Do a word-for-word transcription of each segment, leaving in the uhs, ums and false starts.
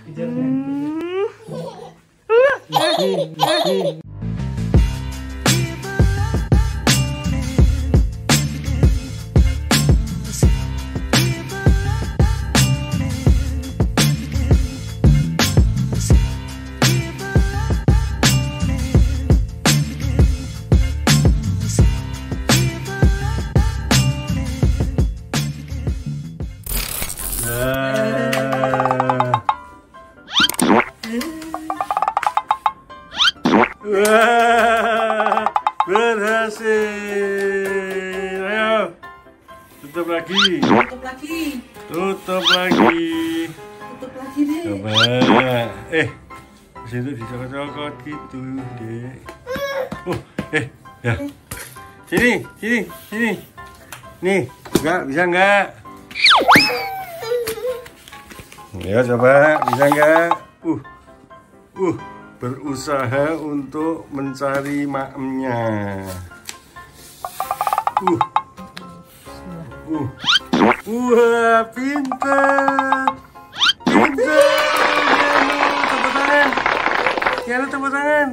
Wah, berhasil. Ayo, tutup lagi. Tutup lagi. Tutup lagi. Tutup lagi deh. Coba. Eh, situ dicokot-cokot gitu deh. Oh, eh, ya. Sini, sini, sini. Nih, enggak bisa enggak? Ya coba, bisa enggak? Uh, uh. Berusaha untuk mencari makemnya. Uh, uh, wah, pintar, pintar. Tepuk tangan, ya tepuk tangan.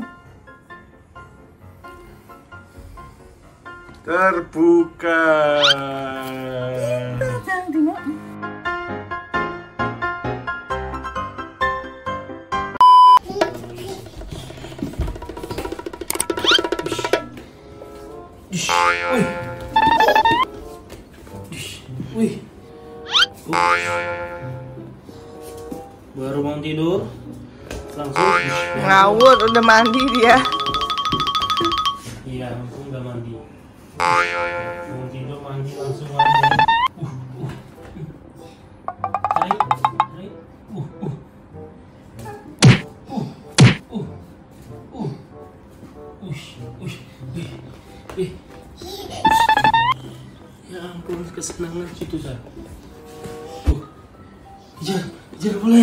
Terbuka. Jangan tengok. Wih, baru mau tidur langsung ngawur, udah mandi dia. Iya, langsung udah mandi. Mau tidur mandi langsung mandi. Uh, uh. Tarik, tarik. Uh, uh. Uh, uh. Uh. Ush, ush. Ih, ih. Ya ampun, kesenangan situ saya. Uh, kejar, kejar boleh.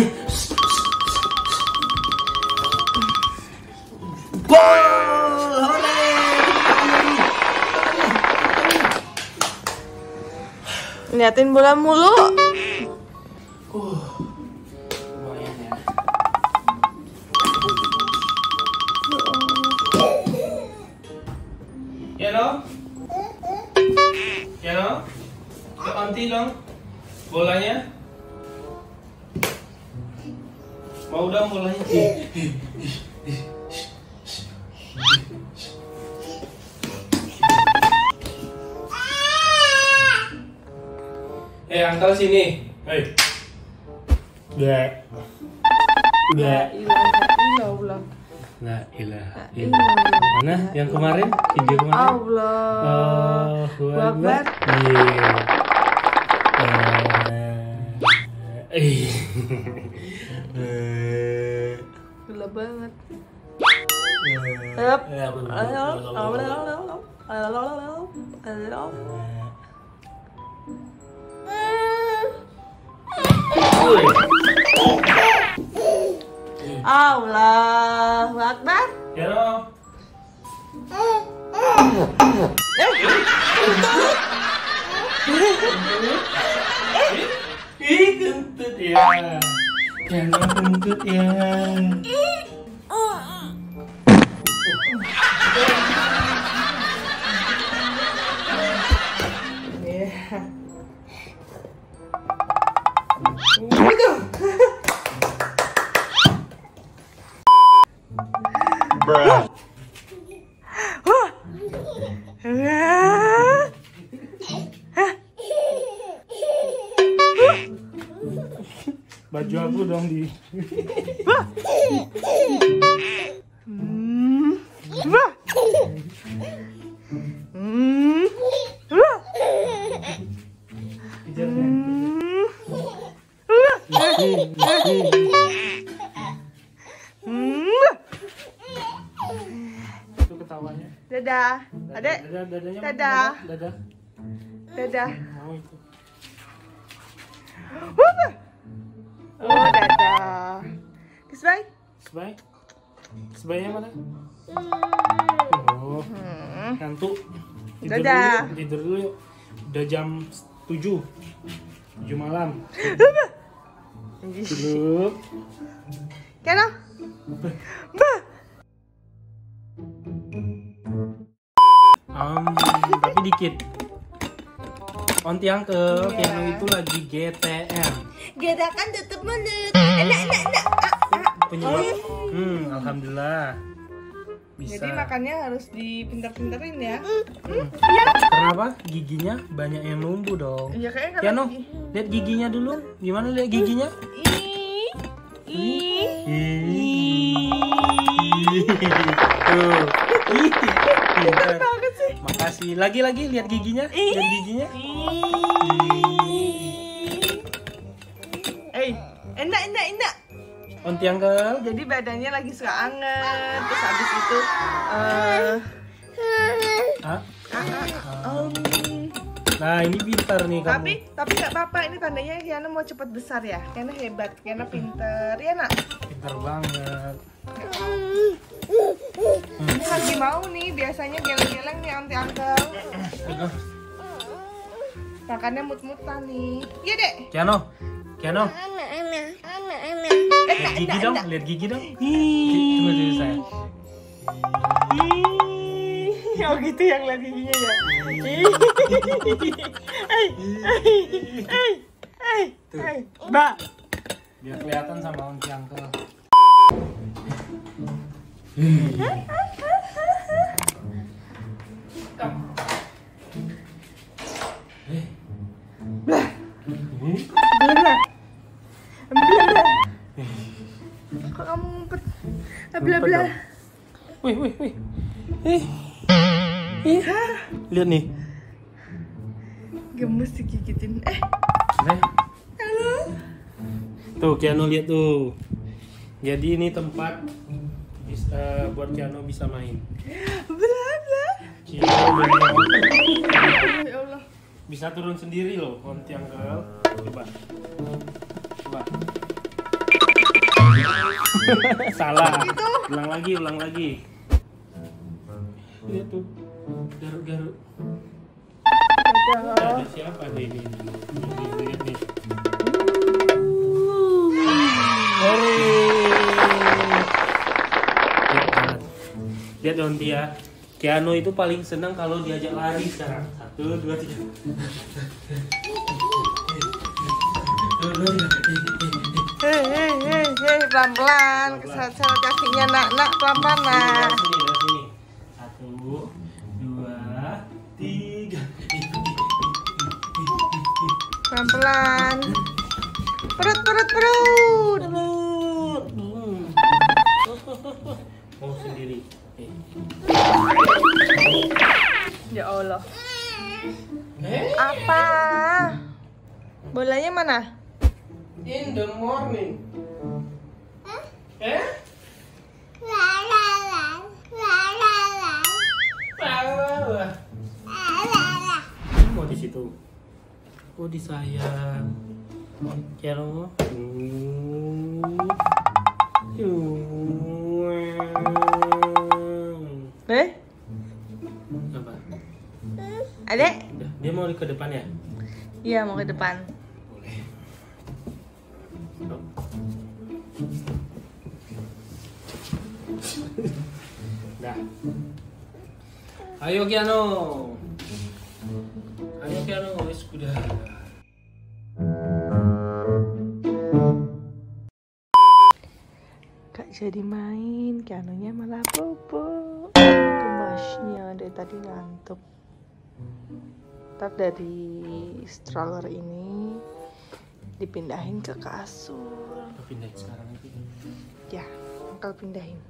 Gol, oleh. Liatin bola mulu. Uh, lumayan ya. Ya dong. Ya dong. Ke anti dong. Bolanya. Mau dong bolanya. Eh, angkel sini. Hei. Udah. Udah. Ilah, La ilaha illallah. Mana yang kemarin? Video kemarin? Allah. Allahu Akbar. Iya. Gila banget. Up. Allahu Akbar. Ya dong. Ih, kentut ya. Jangan kentut ya. Bruh. Baju aku dong di. Hmm. Hmm. Itu ketawanya. Dadah. Adek. Dadah, dadanya. Dadah. Dadah. Dadah. Mau itu. Oh, dadah. Kiss bye. Sebay. Sebaynya mana? Oh, ngantuk. Tidur Dadah. dulu yuk, tidur dulu yuk. Udah jam tujuh. tujuh malam. Tidur. Kiano. Bah. Um, tapi dikit. Onti Uncle, Iya. Kiano itu lagi G T M. Gerakan tutup mulut. Enak, enak, enak. Penyebab. Hmm, alhamdulillah. Bisa. Jadi makannya harus dipinter-pinterin ya. Karena apa? Giginya banyak yang numbuh dong. Iya kayaknya karena Kiano, gigi. lihat giginya dulu. Gimana lihat giginya? Ih. Ih. Tuh. Ih, pintar. Banget sih. Makasih. Lagi-lagi lihat giginya. Lihat giginya. Eh, enak, enak, enak. Onti Uncle. Jadi badannya lagi suka anget. Terus habis itu eh Ah, um, nah, ini pintar nih kamu. tapi tapi nggak apa-apa, ini tandanya Kiana mau cepat besar ya. Kiana hebat, Kiana pinter ya nak. Pintar banget. Ini lagi mau nih, biasanya geleng-geleng nih Onti Uncle. Makannya mut-mutan nih. Iya dek. Kiano, Kiano. Lihat gigi dong, lihat gigi dong. Tunggu dulu saya. Oh gitu yang lihat giginya ya. Eh, eh, eh, eh, Mbak. Biar kelihatan sama Onti Uncle. Blah. Blah. Kok kamu ngumpet? Blah blah. Wih, wih, wih. Eh. Eh. Lihat nih. Gemes digigitin. Eh, Eh. halo. Tuh, Kiano lihat tuh. Jadi ini tempat bisa buat Kiano bisa main. Blah blah. Kiano Ya Allah. bisa turun sendiri loh, Onti Uncle. Coba. Coba. Salah. Ulang lagi, ulang lagi. Lihat tuh. Garuk-garuk. Ada siapa ada ini? Nih, lihat nih. Hore. Lihat banget. Lihat Onti ya. Kiano itu paling senang kalau diajak lari sekarang. Satu, dua, tiga. Satu, dua, tiga. Hei, hei, hei, hei, pelan-pelan. Keseret-seret kakinya nak-nak, pelan-pelan nak. Dari sini, dari sini. Satu, dua, tiga. Pelan-pelan. Perut, perut, perut. Hmm. Mau sendiri. Eh. Ya Allah. Eh? Apa? Bolanya mana? In the morning. Eh? Oh di situ. Oh di saya. Kiano. Eh? Apa? Adek? Udah, dia mau ke depan ya? Iya, mau ke depan. Boleh. Oh. Dah. Ayo Kiano. Ayo Kiano, wes udah. Gak jadi main, Kianonya malah bobo. Gemasnya dari tadi ngantuk. Ntar dari stroller ini dipindahin ke kasur. Kita pindahin sekarang itu. Ya, bakal pindahin.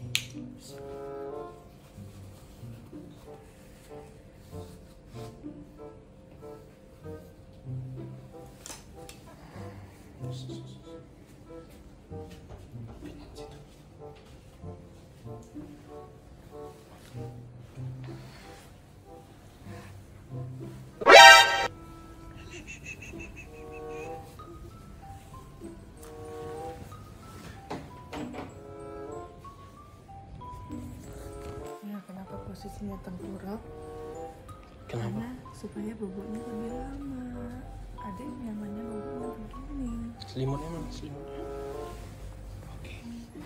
Ya, kenapa posisinya tengkurap? Kenapa? Karena supaya bubuknya lebih lama. Ada yang nyamannya bubuknya begini. Selimutnya mana? Selimutnya. Oke.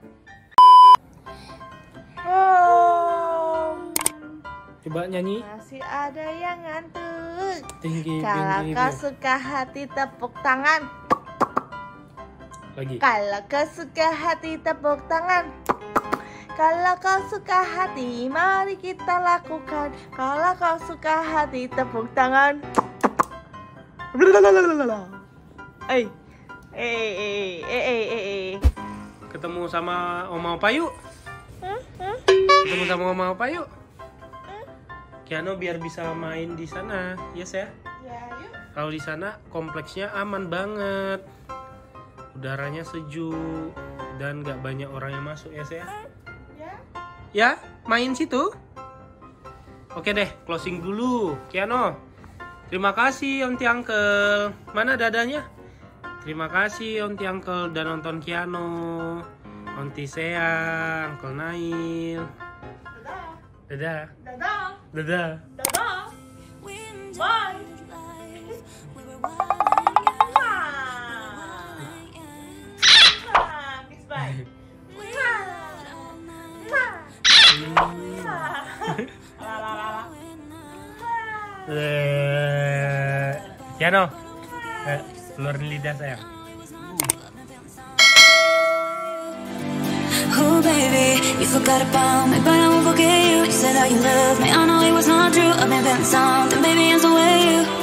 Oh. Coba nyanyi. Masih ada yang ngantuk. Tinggi, Kalau tinggi. kau suka hati tepuk tangan. Lagi. Kalau kau suka hati tepuk tangan. Kalau kau suka hati, mari kita lakukan. Kalau kau suka hati tepuk tangan. Eh, eh, eh, eh, eh, eh. Ketemu sama Oma Opa yuk. Ketemu sama Oma Opa yuk. Kiano biar bisa main di sana, yes ya. Ya, yuk. Kalau di sana kompleksnya aman banget, udaranya sejuk dan nggak banyak orang yang masuk, yes ya. Ya. Ya, main situ. Oke deh, closing dulu, Kiano. Terima kasih Onti Uncle. Mana dadanya? Terima kasih Onti Uncle udah nonton Kiano. Onti Sea, Uncle Nail. Dadah. Dadah. Dadah. Dadah. Dadah. Bye. Kiss bye. Eh, Kiano, eh, keluarin lidah sayang. Oh baby, you forgot about me, but I won't forget you. You said that you love me, I know it was not true. I've been feeling something, baby, it's the way you